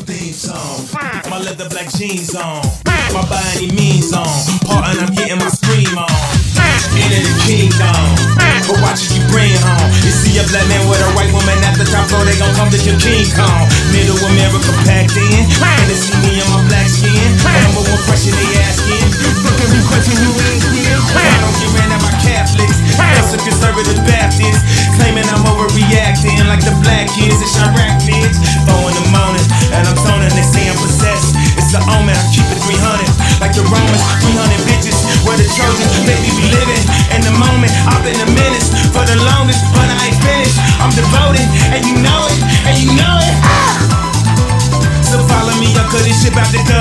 theme song. My leather black jeans on, my by any means on. Part and I'm getting my scream on. Into the kingdom, but watch as you bring home. You see a black man with a white woman at the top floor, they gon' come to your King Kong. Middle America packed in, and they see me in my black skin. Number one question they asking, fuck every question you asking. I don't get ran at my Catholics, that's a conservative Baptist, claiming I'm overreacting like the black kids in Chirac bitch. 4 in the morning, and I'm zoning, they say I'm possessed. It's the omen, I keep it 300, like the Romans, 300 bitches. Where the Trojans, baby, we living in the moment. I've been a menace for the longest, but I ain't finished. I'm devoted, and you know it, and you know it. So follow me up, cause this shit about to go.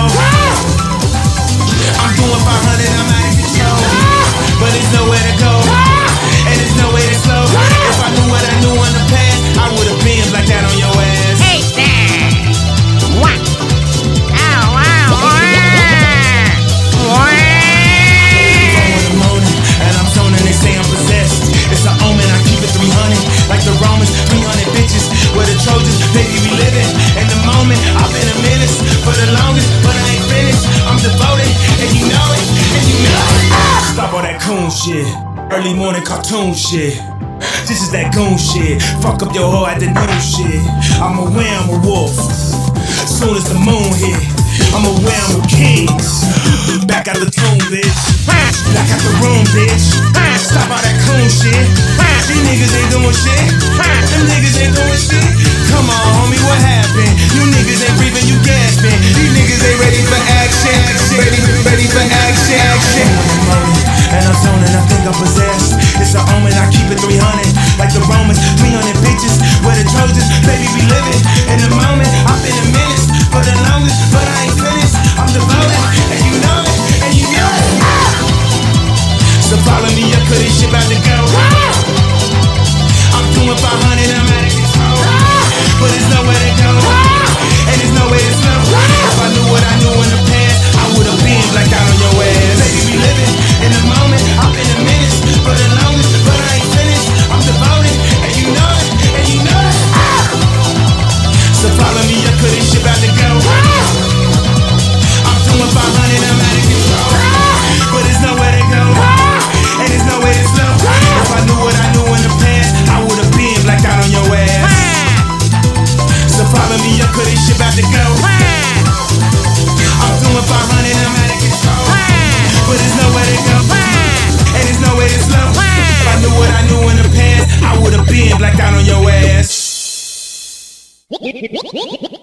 I'm doing 500, I'm out of control, but there's nowhere to go, and there's no way to slow. If I knew what I knew in the past, I would've been like that on your ass. Hey there! What? Ow, ow, ow. And I'm zoning, they say I'm possessed. It's an omen, I keep it 300, like the Romans, 300 bitches. Where the Trojans, baby, we living in the moment. I've been a menace for the longest, but I ain't finished. I'm devoted, and you know it, and you know it. Stop all that coon shit, early morning cartoon shit. This is that goon shit, fuck up your hoe at the noon shit. I'm a wolf, soon as the moon hit. I'm a king, back out the tomb, bitch. Back out the room, bitch. Stop all that coon shit. These niggas ain't doing shit. Them niggas ain't doing shit. Come on, homie, what happened? You niggas ain't breathing, you gasping. These niggas ain't ready for action. Ready for action. And I'm zoning, I think I'm possessed. It's an omen, I keep it 300, like the Romans, 300 bitches. Where the Trojans, baby, we living in the moment. I've been a menace for the longest, but I ain't finished. I'm devoted, and you know it, and you know it. So follow me up, cause this shit about to go. I'm doing 500, I'm out of control, but there's nowhere to go, and there's no way to slow. If I knew what I knew in the past, I would've been blacked out on your ass. Baby, we living in the moment. I've been a menace for the longest, but I ain't finished. I'm devoted, and you know it, and you know it. So follow me up, cause this shit about to go. I'm doing 500, I'm out of control, but there's nowhere to go, and there's no way to slow. If I knew what I knew in the past, I would've been blacked out on your ass. So follow me up, cause this shit about to go. I'm doing 500, I'm out of control, but there's nowhere to go, and there's no way to slow. If I knew what I knew in the past, I would've been blacked out on your ass.